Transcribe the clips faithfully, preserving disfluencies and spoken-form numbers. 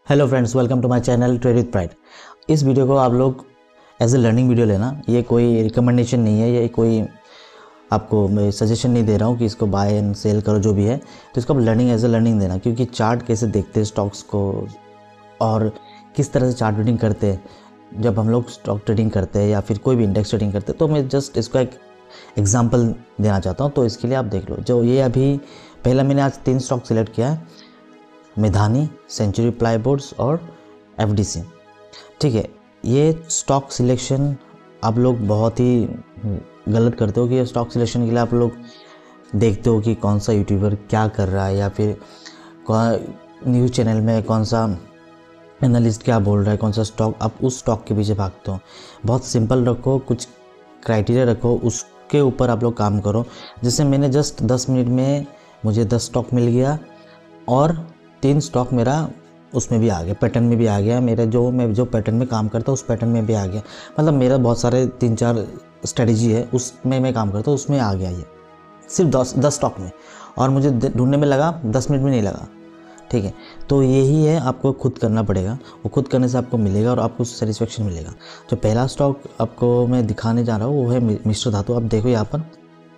Hello friends, welcome to my channel Trade With Pride. इस video को आप लोग एज ए लर्निंग वीडियो लेना। ये कोई रिकमेंडेशन नहीं है, ये कोई आपको मैं सजेशन नहीं दे रहा हूँ कि इसको बाय एंड सेल करो जो भी है। तो इसको आप लर्निंग एज ए लर्निंग देना, क्योंकि चार्ट कैसे देखते हैं स्टॉक्स को और किस तरह से चार्ट ट्रेडिंग करते हैं जब हम लोग स्टॉक ट्रेडिंग करते हैं या फिर कोई भी इंडेक्स ट्रेडिंग करते हैं। तो मैं जस्ट इसको एक एग्जाम्पल देना चाहता हूँ, तो इसके लिए आप देख लो। जो ये अभी पहला मैंने आज तीन स्टॉक सिलेक्ट किया है, मिधानी, सेंचुरी प्लाईबोर्ड्स और एफडीसी। ठीक है, ये स्टॉक सिलेक्शन आप लोग बहुत ही गलत करते हो कि ये स्टॉक सिलेक्शन के लिए आप लोग देखते हो कि कौन सा यूट्यूबर क्या कर रहा है या फिर न्यूज़ चैनल में कौन सा एनालिस्ट क्या बोल रहा है, कौन सा स्टॉक, आप उस स्टॉक के पीछे भागते हो। बहुत सिंपल रखो, कुछ क्राइटेरिया रखो, उसके ऊपर आप लोग काम करो। जैसे मैंने जस्ट दस मिनट में मुझे दस स्टॉक मिल गया और तीन स्टॉक मेरा उसमें भी आ गया, पैटर्न में भी आ गया। मेरा जो मैं जो पैटर्न में काम करता हूँ उस पैटर्न में भी आ गया। मतलब मेरा बहुत सारे तीन चार स्ट्रेटजी है, उसमें मैं काम करता हूँ, उसमें आ गया ये सिर्फ दस दस स्टॉक में। और मुझे ढूंढने में लगा दस मिनट में नहीं लगा। ठीक है, तो यही है, आपको खुद करना पड़ेगा। वो खुद करने से आपको मिलेगा और आपको सेटिस्फेक्शन मिलेगा। जो पहला स्टॉक आपको मैं दिखाने जा रहा हूँ वो है मिस्टर धातु। आप देखो यहाँ पर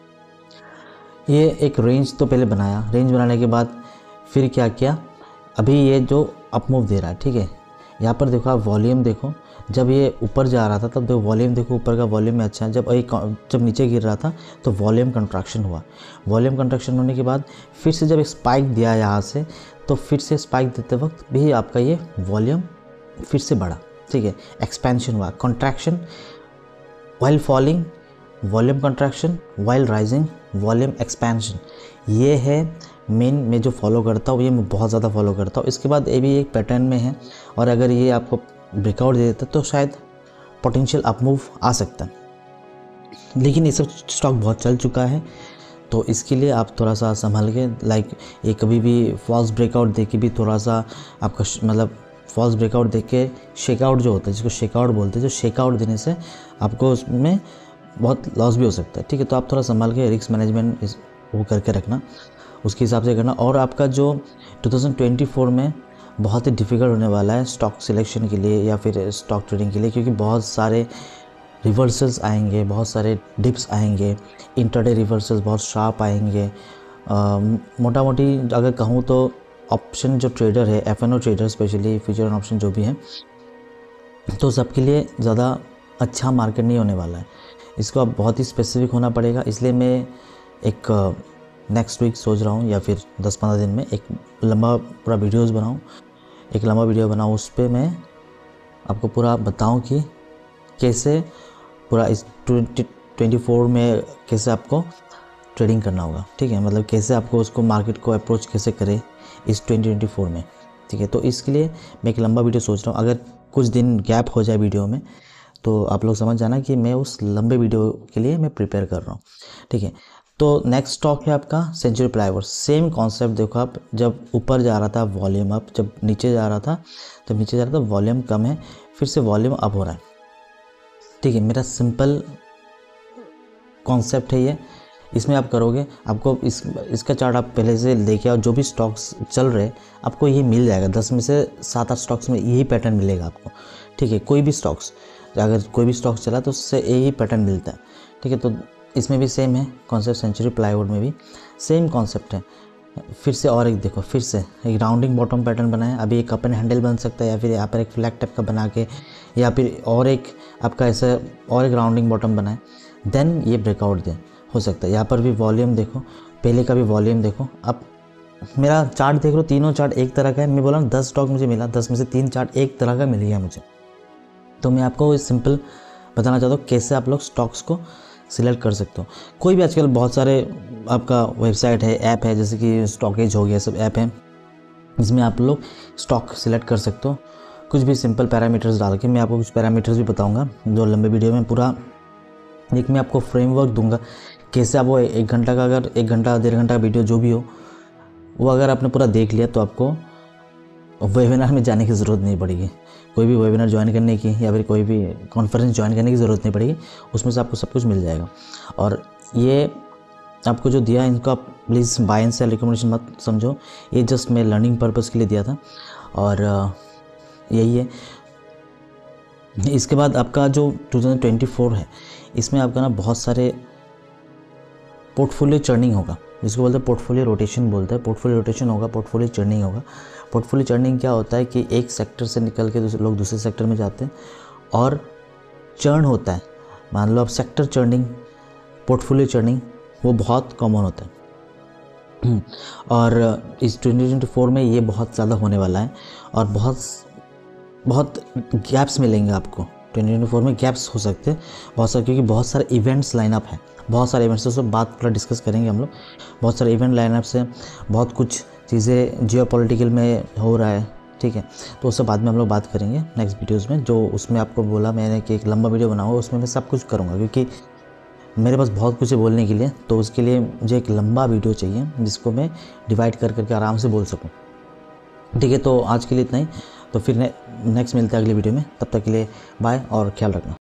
ये एक रेंज तो पहले बनाया, रेंज बनाने के बाद फिर क्या किया, अभी ये जो अपमूव दे रहा है। ठीक है, यहाँ पर देखो आप वॉल्यूम देखो, जब ये ऊपर जा रहा था तब देखो वॉल्यूम देखो, ऊपर का वॉल्यूम में अच्छा है। जब एक जब नीचे गिर रहा था तो वॉल्यूम कंट्रैक्शन हुआ। वॉल्यूम कंट्रैक्शन होने के बाद फिर से जब एक स्पाइक दिया यहाँ से, तो फिर से स्पाइक देते वक्त भी आपका ये वॉल्यूम फिर से बढ़ा। ठीक है, एक्सपेंशन हुआ, contraction while falling, volume contraction while rising, volume expansion. ये है मेन मैं जो फॉलो करता हूँ, ये मैं बहुत ज़्यादा फॉलो करता हूँ। इसके बाद ये भी एक पैटर्न में है और अगर ये आपको ब्रेकआउट दे देता तो शायद पोटेंशियल अपमूव आ सकता है। लेकिन ये सब स्टॉक बहुत चल चुका है, तो इसके लिए आप थोड़ा सा संभल के, लाइक ये कभी भी फॉल्स ब्रेकआउट दे के भी थोड़ा सा आपका मतलब फॉल्स ब्रेकआउट दे के शेकआउट जो होता है, जिसको शेकआउट बोलते हैं, जो शेकआउट देने से आपको उसमें बहुत लॉस भी हो सकता है। ठीक है, तो आप थोड़ा संभाल के रिस्क मैनेजमेंट वो करके रखना, उसके हिसाब से करना। और आपका जो दो हज़ार चौबीस में बहुत ही डिफ़िकल्ट होने वाला है स्टॉक सिलेक्शन के लिए या फिर स्टॉक ट्रेडिंग के लिए, क्योंकि बहुत सारे रिवर्सल्स आएंगे, बहुत सारे डिप्स आएंगे, इंट्राडे रिवर्सल्स बहुत शार्प आएंगे। मोटा मोटी अगर कहूँ तो ऑप्शन जो ट्रेडर है, F N O trader specially, future and option जो भी है, तो सबके लिए ज़्यादा अच्छा मार्केट नहीं होने वाला है। इसको अब बहुत ही स्पेसिफिक होना पड़ेगा। इसलिए मैं एक नेक्स्ट वीक सोच रहा हूँ या फिर दस पंद्रह दिन में एक लंबा पूरा वीडियोस बनाऊँ, एक लंबा वीडियो बनाऊँ, उस पर मैं आपको पूरा बताऊँ कि कैसे पूरा इस ट्वेंटी ट्वेंटी फोर में कैसे आपको ट्रेडिंग करना होगा। ठीक है, मतलब कैसे आपको उसको मार्केट को अप्रोच कैसे करें इस ट्वेंटी ट्वेंटी फोर में। ठीक है, तो इसके लिए मैं एक लंबा वीडियो सोच रहा हूँ। अगर कुछ दिन गैप हो जाए वीडियो में तो आप लोग समझ जाना कि मैं उस लंबे वीडियो के लिए मैं प्रिपेयर कर रहा हूँ। ठीक है, तो नेक्स्ट स्टॉक है आपका सेंचुरी प्लाईबोर्ड्स। सेम कॉन्सेप्ट देखो आप, जब ऊपर जा रहा था वॉल्यूम अप, जब नीचे जा रहा था जब नीचे जा रहा था वॉल्यूम कम है, फिर से वॉल्यूम अप हो रहा है। ठीक है, मेरा सिंपल कॉन्सेप्ट है ये। इसमें आप करोगे, आपको इस इसका चार्ट आप पहले से लेके आओ, जो भी स्टॉक्स चल रहे आपको ये मिल जाएगा। दस में से सात आठ स्टॉक्स में यही पैटर्न मिलेगा आपको। ठीक है, कोई भी स्टॉक्स, अगर कोई भी स्टॉक्स चला तो उससे यही पैटर्न मिलता है। ठीक है, तो इसमें भी सेम है कॉन्सेप्ट, सेंचुरी प्लाईवुड में भी सेम कॉन्सेप्ट है। फिर से और एक देखो, फिर से एक राउंडिंग बॉटम पैटर्न बना है। अभी एक कप एंड हैंडल बन सकता है या फिर यहाँ पर एक फ्लैग टाइप का बना के, या फिर और एक आपका ऐसा और एक राउंडिंग बॉटम बना है, देन ये ब्रेकआउट दे हो सकता है। यहाँ पर भी वॉल्यूम देखो, पहले का भी वॉल्यूम देखो। अब मेरा चार्ट देख लो, तीनों चार्ट एक तरह का है। मैं बोला दस स्टॉक मुझे मिला, दस में से तीन चार्ट एक तरह का मिल गया मुझे। तो मैं आपको सिंपल बताना चाहता हूँ कैसे आप लोग स्टॉक्स को सिलेक्ट कर सकते हो। कोई भी आजकल बहुत सारे आपका वेबसाइट है, ऐप है, जैसे कि स्टॉकेज हो गया, सब ऐप है जिसमें आप लोग स्टॉक सिलेक्ट कर सकते हो। कुछ भी सिंपल पैरामीटर्स डाल के, मैं आपको कुछ पैरामीटर्स भी बताऊंगा जो लंबे वीडियो में पूरा एक मैं आपको फ्रेमवर्क दूंगा कैसे आप वो एक घंटा का, अगर एक घंटा डेढ़ घंटा का वीडियो जो भी हो, वो अगर आपने पूरा देख लिया तो आपको वेबिनार में जाने की ज़रूरत नहीं पड़ेगी। कोई भी वेबिनार ज्वाइन करने की या फिर कोई भी कॉन्फ्रेंस ज्वाइन करने की ज़रूरत नहीं पड़ेगी, उसमें से आपको सब कुछ मिल जाएगा। और ये आपको जो दिया है, इनको आप please buy and sell recommendation मत समझो, ये जस्ट मैं लर्निंग पर्पज़ के लिए दिया था। और यही है। इसके बाद आपका जो टू थाउजेंड ट्वेंटी फोर है, इसमें आपका ना बहुत सारे पोर्टफोलियो चर्निंग होगा, जिसको बोलते हैं पोर्टफोलियो रोटेशन बोलते हैं। पोर्टफोलियो रोटेशन होगा, पोर्टफोलियो चर्निंग होगा। पोर्टफोलियो चर्निंग क्या होता है कि एक सेक्टर से निकल के दूसरे लोग दूसरे सेक्टर में जाते हैं और चर्न होता है। मान लो आप सेक्टर चर्निंग, पोर्टफोलियो चर्निंग, वो बहुत कॉमन होता है। और इस ट्वेंटी ट्वेंटी फोर में ये बहुत ज़्यादा होने वाला है और बहुत बहुत गैप्स मिलेंगे आपको। ट्वेंटी ट्वेंटी फोर में गैप्स हो सकते हैं बहुत सारे, क्योंकि बहुत सारे इवेंट्स लाइनअप है, बहुत सारे इवेंट्स, तो सब बात पूरा डिस्कस करेंगे हम लोग। बहुत सारे इवेंट लाइनअप से बहुत कुछ चीज़ें जियोपॉलिटिकल में हो रहा है, ठीक है। तो उससे बाद में हम लोग बात करेंगे नेक्स्ट वीडियोज़ में। जो उसमें आपको बोला मैंने कि एक लंबा वीडियो बनाऊँगा, उसमें मैं सब कुछ करूँगा, क्योंकि मेरे पास बहुत कुछ है बोलने के लिए। तो उसके लिए मुझे एक लंबा वीडियो चाहिए जिसको मैं डिवाइड कर करके आराम से बोल सकूँ, ठीक है। तो आज के लिए इतना ही, तो फिर ने, नेक्स्ट मिलते हैं अगली वीडियो में। तब तक के लिए बाय और ख्याल रखना।